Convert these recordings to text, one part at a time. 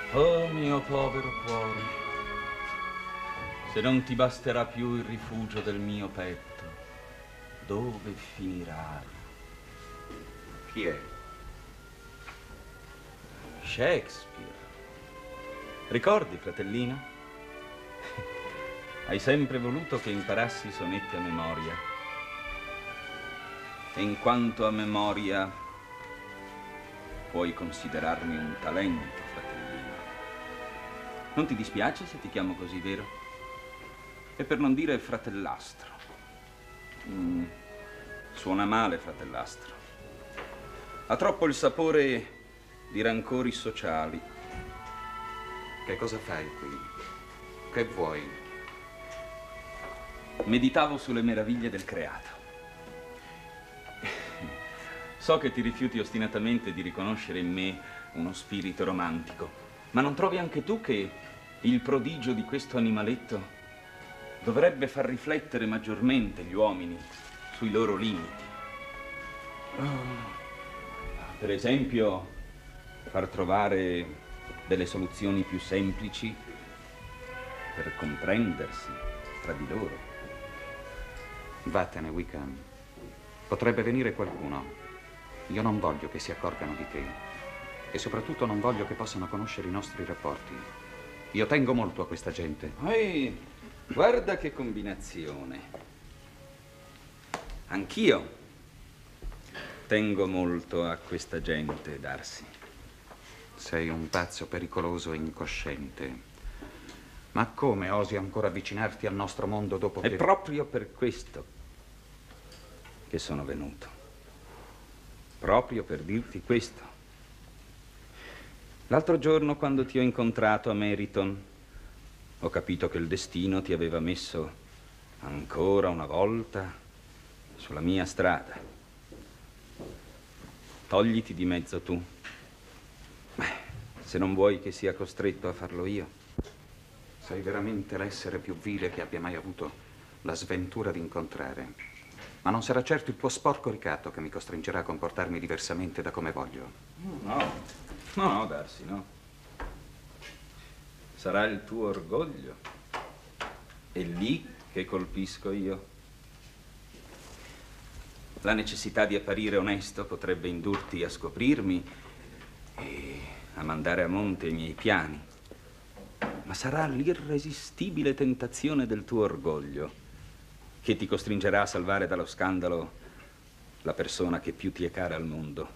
Oh mio povero cuore, se non ti basterà più il rifugio del mio petto, dove finirai? Chi è? Shakespeare. Ricordi, fratellino? Hai sempre voluto che imparassi i sonetti a memoria. E in quanto a memoria, puoi considerarmi un talento, fratellino. Non ti dispiace se ti chiamo così, vero? E per non dire fratellastro. Suona male, fratellastro. Ha troppo il sapore di rancori sociali. Che cosa fai qui? Che vuoi? Meditavo sulle meraviglie del creato. So che ti rifiuti ostinatamente di riconoscere in me uno spirito romantico, ma non trovi anche tu che il prodigio di questo animaletto dovrebbe far riflettere maggiormente gli uomini sui loro limiti? Per esempio, far trovare delle soluzioni più semplici per comprendersi tra di loro. Vattene, Wickham. Potrebbe venire qualcuno. Io non voglio che si accorgano di te. E soprattutto non voglio che possano conoscere i nostri rapporti. Io tengo molto a questa gente. Ehi, guarda che combinazione. Anch'io tengo molto a questa gente, Darcy. Sei un pazzo pericoloso e incosciente. Ma come osi ancora avvicinarti al nostro mondo dopo che... È proprio per questo che sono venuto. Proprio per dirti questo. L'altro giorno, quando ti ho incontrato a Meriton, ho capito che il destino ti aveva messo ancora una volta sulla mia strada. Togliti di mezzo tu. Se non vuoi che sia costretto a farlo io. Sei veramente l'essere più vile che abbia mai avuto la sventura di incontrare. Ma non sarà certo il tuo sporco ricatto che mi costringerà a comportarmi diversamente da come voglio. No, Darcy, no. Sarà il tuo orgoglio. È lì che colpisco io. La necessità di apparire onesto potrebbe indurti a scoprirmi e a mandare a monte i miei piani. Ma sarà l'irresistibile tentazione del tuo orgoglio che ti costringerà a salvare dallo scandalo la persona che più ti è cara al mondo.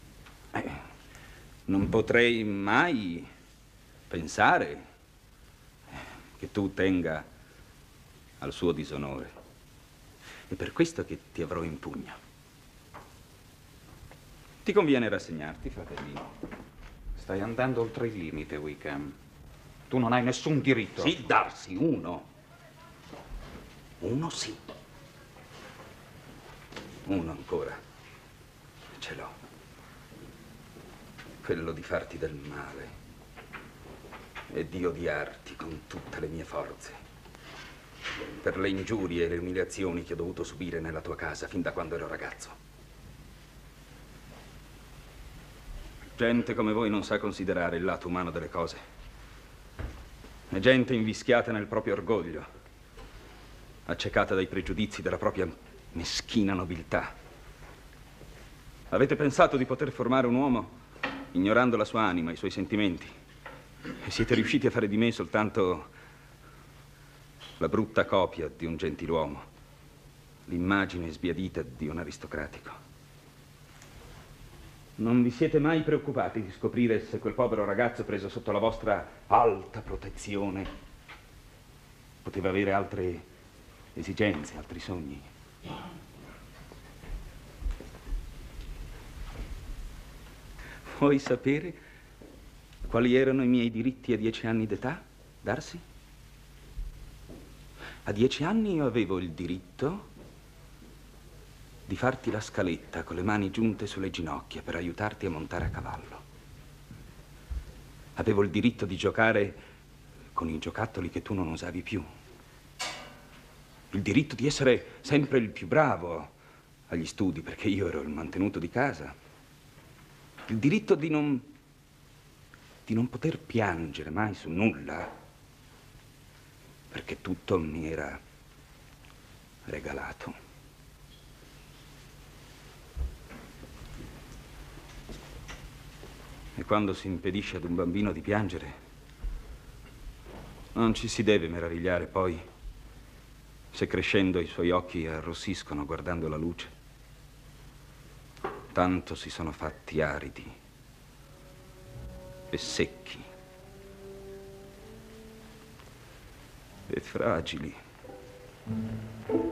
Non potrei mai pensare che tu tenga al suo disonore. È per questo che ti avrò in pugno. Ti conviene rassegnarti, fratellino. Stai andando oltre il limite, Wickham. Tu non hai nessun diritto. Sì, Darcy, uno. Uno sì. Uno ancora. Ce l'ho. Quello di farti del male e di odiarti con tutte le mie forze per le ingiurie e le umiliazioni che ho dovuto subire nella tua casa fin da quando ero ragazzo. Gente come voi non sa considerare il lato umano delle cose. È gente invischiata nel proprio orgoglio, accecata dai pregiudizi della propria meschina nobiltà. Avete pensato di poter formare un uomo ignorando la sua anima, i suoi sentimenti, e siete riusciti a fare di me soltanto la brutta copia di un gentiluomo, l'immagine sbiadita di un aristocratico. Non vi siete mai preoccupati di scoprire se quel povero ragazzo preso sotto la vostra alta protezione poteva avere altre esigenze, altri sogni? Vuoi sapere quali erano i miei diritti a 10 anni d'età, Darcy? A 10 anni io avevo il diritto di farti la scaletta con le mani giunte sulle ginocchia per aiutarti a montare a cavallo. Avevo il diritto di giocare con i giocattoli che tu non usavi più. Il diritto di essere sempre il più bravo agli studi, perché io ero il mantenuto di casa. Il diritto di non di non poter piangere mai su nulla, perché tutto mi era regalato. E quando si impedisce ad un bambino di piangere, non ci si deve meravigliare poi se crescendo i suoi occhi arrossiscono guardando la luce. Tanto si sono fatti aridi e secchi e fragili.